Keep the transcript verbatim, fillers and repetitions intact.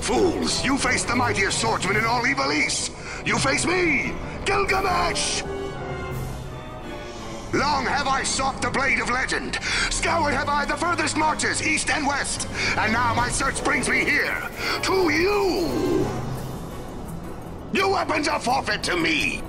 Fools, you face the mightiest swordsman in all Evil East. You face me, Gilgamesh! Long have I sought the blade of legend. Scoured have I the furthest marches, east and west. And now my search brings me here, to you. Your weapons are forfeit to me.